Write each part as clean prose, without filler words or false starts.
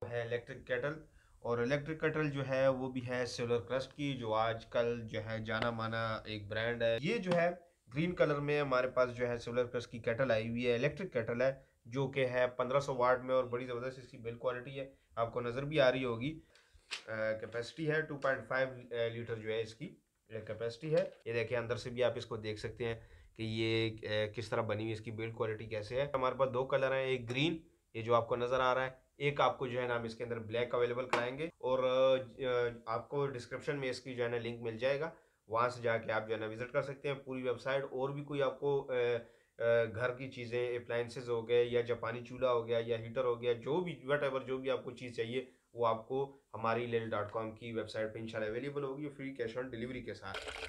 है electric kettle. और electric kettle जो है वो भी है सिल्वर क्रस्ट की, जो आजकल जो है जाना माना एक ब्रांड है। ये जो है ग्रीन कलर में हमारे पास जो है सिल्वर क्रस्ट की केटल आई हुई है, इलेक्ट्रिक केटल है, जो कि है 1500 वाट में और बड़ी ज़बरदस्त इसकी बिल्ड क्वालिटी है, आपको नज़र भी आ रही होगी। कैपेसिटी है 2.5 लीटर जो है इसकी कैपेसिटी है। ये देखिए अंदर से भी आप इसको देख सकते हैं कि ये किस तरह बनी हुई, इसकी बिल्ड क्वालिटी कैसे है। हमारे पास दो कलर हैं, एक ग्रीन ये जो आपको नज़र आ रहा है, एक आपको जो है ना हम इसके अंदर ब्लैक अवेलेबल कराएंगे। और आपको डिस्क्रिप्शन में इसकी जो है ना लिंक मिल जाएगा, वहाँ से जाके आप जो है ना विजिट कर सकते हैं पूरी वेबसाइट। और भी कोई आपको घर की चीज़ें अप्लाइंसेज हो गए या जापानी चूल्हा हो गया या हीटर हो गया, जो भी वट एवर जो भी आपको चीज़ चाहिए वो आपको हमारी lil.com की वेबसाइट पे इंशाल्लाह अवेलेबल होगी, फ्री कैश ऑन डिलीवरी के साथ।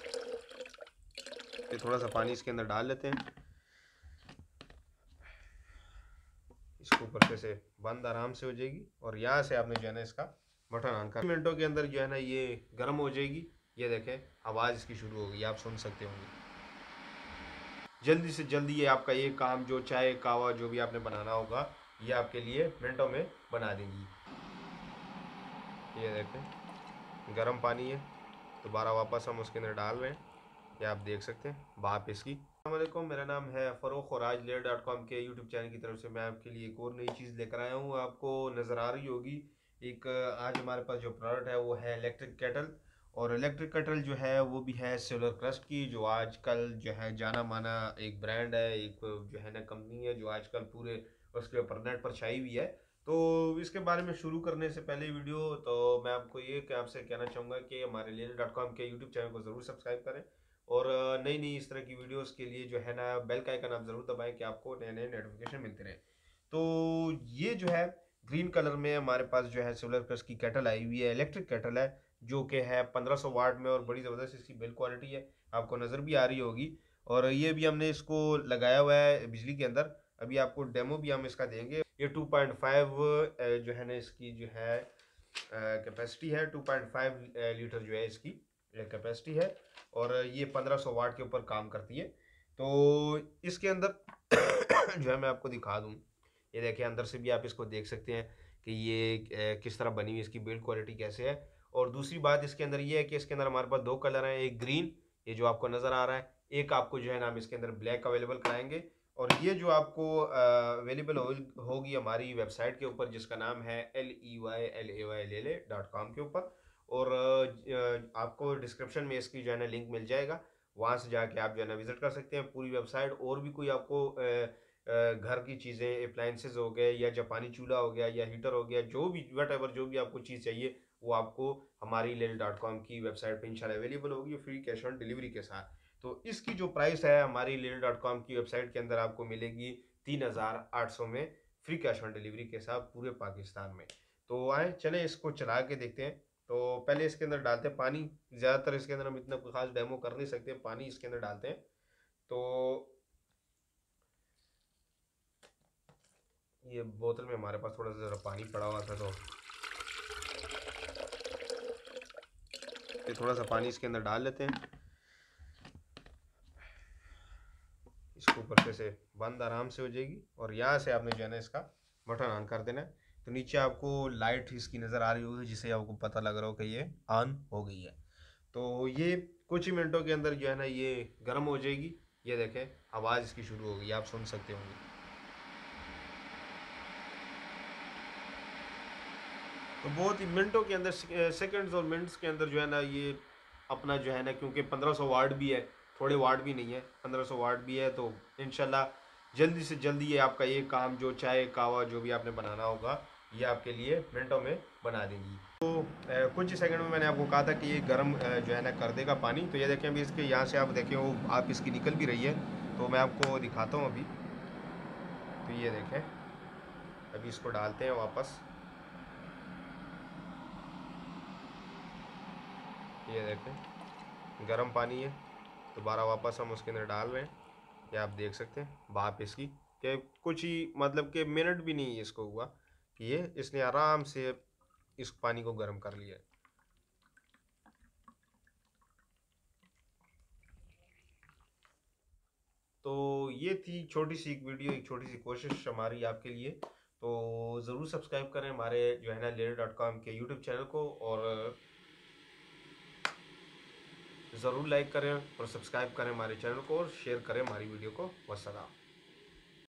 ये थोड़ा सा पानी इसके अंदर डाल लेते हैं, इसको ऊपर से बंद आराम से हो जाएगी। और यहाँ से आपने जो है ना इसका बटन ऑन कर, मिनटों के अंदर जो है ना ये गर्म हो जाएगी। ये देखें आवाज़ इसकी शुरू हो गई, आप सुन सकते होंगे। जल्दी से जल्दी ये आपका ये काम, जो चाय कावा जो भी आपने बनाना होगा, ये आपके लिए मिनटों में बना देंगी। ये देखें गर्म पानी है, दोबारा वापस हम उसके अंदर डाल रहे हैं, ये आप देख सकते हैं भाप इसकी। अस्सलामुअलैकुम, मेरा नाम है फ़रोख और आज lil.com के यूट्यूब चैनल की तरफ से मैं आपके लिए एक और नई चीज़ लेकर आया हूँ। आपको नज़र आ रही होगी एक आज हमारे पास जो प्रोडक्ट है वो है इलेक्ट्रिक केटल। और इलेक्ट्रिक केटल जो है वो भी है सिल्वर क्रस्ट की, जो आजकल जो है जाना माना एक ब्रांड है, एक जो है ना कंपनी है जो आजकल पूरे उसके ऊपर नेट पर छाई हुई है। तो इसके बारे में शुरू करने से पहले वीडियो, तो मैं आपको ये कि आपसे कहना चाहूँगा कि हमारे lil.com के यूट्यूब चैनल को ज़रूर सब्सक्राइब करें। और नई नई इस तरह की वीडियोस के लिए जो है ना बेल का आइकन आप ज़रूर दबाएं कि आपको नए नए नोटिफिकेशन मिलते रहे। तो ये जो है ग्रीन कलर में हमारे पास जो है सिल्वर क्रस्ट की केटल आई हुई है, इलेक्ट्रिक केटल है, जो कि है 1500 वाट में और बड़ी ज़बरदस्त इसकी बिल्ड क्वालिटी है, आपको नज़र भी आ रही होगी। और ये भी हमने इसको लगाया हुआ है बिजली के अंदर, अभी आपको डेमो भी हम इसका देंगे। ये 2.5 जो है ना इसकी जो है कैपेसिटी है, 2.5 लीटर जो है इसकी कैपेसिटी है। और ये 1500 वाट के ऊपर काम करती है। तो इसके अंदर जो है मैं आपको दिखा दूँ, ये देखिए अंदर से भी आप इसको देख सकते हैं कि ये किस तरह बनी हुई, इसकी बिल्ड क्वालिटी कैसे है। और दूसरी बात इसके अंदर ये है कि इसके अंदर हमारे पास दो कलर हैं, एक ग्रीन ये जो आपको नज़र आ रहा है, एक आपको जो है ना हम इसके अंदर ब्लैक अवेलेबल कराएंगे। और ये जो आपको अवेलेबल होगी हमारी वेबसाइट के ऊपर, जिसका नाम है LEYLAYLLA.com के ऊपर। और आपको डिस्क्रिप्शन में इसकी जो है ना लिंक मिल जाएगा, वहाँ से जाके आप जो है ना विजिट कर सकते हैं पूरी वेबसाइट। और भी कोई आपको घर की चीज़ें अप्लाइंसेज हो गए या जापानी चूल्हा हो गया या हीटर हो गया, जो भी वट एवर जो भी आपको चीज़ चाहिए वो आपको हमारी lil.com की वेबसाइट पे इंशाल्लाह अवेलेबल होगी, फ्री कैश ऑन डिलीवरी के साथ। तो इसकी जो प्राइस है हमारी lil.com की वेबसाइट के अंदर आपको मिलेगी 3800 में, फ्री कैश ऑन डिलीवरी के साथ पूरे पाकिस्तान में। तो आए चले इसको चला के देखते हैं। तो पहले इसके अंदर डालते हैं पानी, ज़्यादातर इसके अंदर हम इतना कोई खास डेमो कर नहीं सकते, पानी इसके अंदर डालते हैं। तो ये बोतल में हमारे पास थोड़ा सा ज़रा पानी पड़ा हुआ था, तो ये थोड़ा सा पानी इसके अंदर डाल लेते हैं, इसको ऊपर से बंद आराम से हो जाएगी। और यहाँ से आपने जो है ना इसका बटन ऑन कर देना है। तो नीचे आपको लाइट इसकी नज़र आ रही होगी, जिससे आपको पता लग रहा हो कि ये ऑन हो गई है। तो ये कुछ ही मिनटों के अंदर जो है ना ये गर्म हो जाएगी। ये देखें आवाज़ इसकी शुरू हो गई, आप सुन सकते होंगे। तो बहुत ही मिनटों के अंदर, सेकंड्स और मिनट्स के अंदर जो है ना ये अपना जो है ना, क्योंकि 1500 वाट भी है, थोड़े वाट भी नहीं है, 1500 वाट भी है। तो इंशाल्लाह जल्दी से जल्दी ये आपका ये काम, जो चाय कावा जो भी आपने बनाना होगा, ये आपके लिए मिनटों में बना देंगी। तो कुछ ही सेकंड में मैंने आपको कहा था कि ये गर्म जो है ना कर देगा पानी। तो ये देखें अभी इसके यहाँ से आप देखें वो आप इसकी निकल भी रही है, तो मैं आपको दिखाता हूँ अभी। तो ये देखें अभी इसको डालते हैं वापस, ये देखें गर्म पानी है, दोबारा वापस हम उसके अंदर डाल रहे हैं, ये आप देख सकते हैं भाप इसकी कि कुछ ही मतलब कि मिनट भी नहीं इसको हुआ कि ये इसने आराम से इस पानी को गर्म कर लिया है। तो ये थी छोटी सी एक वीडियो, एक छोटी सी कोशिश हमारी आपके लिए। तो ज़रूर सब्सक्राइब करें हमारे जो है ना leader.com के यूट्यूब चैनल को, और ज़रूर लाइक करें और सब्सक्राइब करें हमारे चैनल को, और शेयर करें हमारी वीडियो को। वस्सलाम।